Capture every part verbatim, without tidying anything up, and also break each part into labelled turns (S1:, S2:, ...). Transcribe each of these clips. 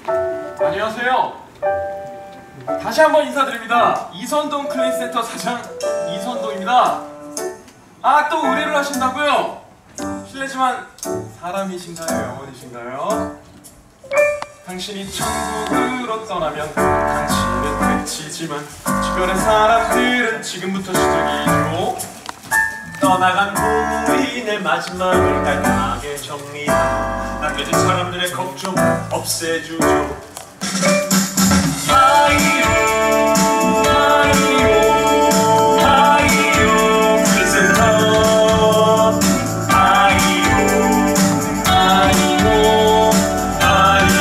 S1: 안녕하세요. 다시 한번 인사드립니다. 이선동 클린센터 사장 이선동입니다. 아, 또 의뢰를 하신다고요? 실례지만 사람이신가요? 영혼이신가요? 당신이 천국으로 떠나면 당신은 끝이지만 주변의 사람들은 지금부터 시작이죠.
S2: 떠나간 부인의 마지막을 깔끔하게 정리하고 남겨진 사람들의 걱정 없애주죠. 아이요 아이요 아이요 클린센터 아이요 아이요 아이요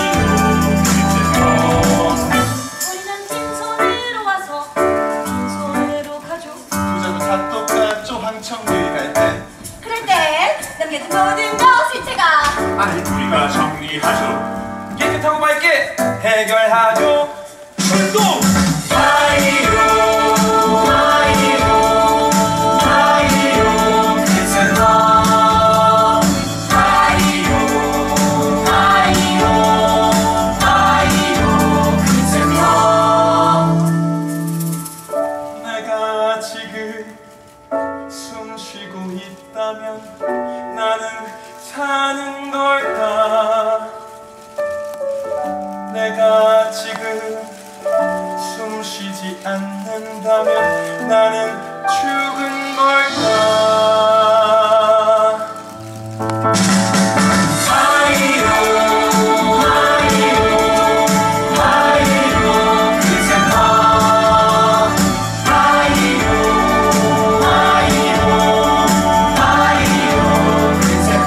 S2: 클린센터.
S3: 우리는 빈손으로 와서 빈손으로 가죠.
S4: 부자도 다 똑같죠. 황청들이 갈 때.
S3: 그럴 땐 남겨진 모든 것을 제가
S2: 아니 우리가 정리하죠.
S1: 깨끗하고 맑게 해결하죠.
S2: 또 아이요 아이요 아이요 클린센터 아이요 아이요 아이요 클린센터.
S4: 내가 지금 숨 쉬고 있다면 나는 사는 걸까? 내가 지금 숨 쉬지 않는다면 나는 죽은 걸까?
S2: 아이요 아이요 아이요 클린센터 아이요 아이요 아이요 클린센터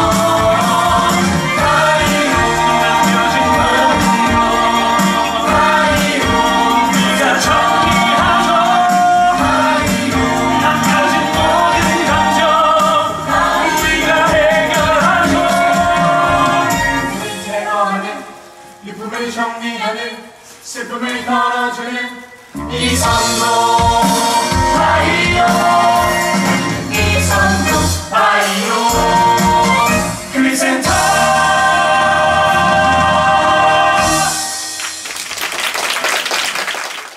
S2: 아이요 남겨진 모든요 아이요 우리가 정리하죠. 아이요 남겨진 모든 감정 우리가 해결하죠. 제거하는 유품을 정리하는 슬픔을 덜어주는 이선동 아이요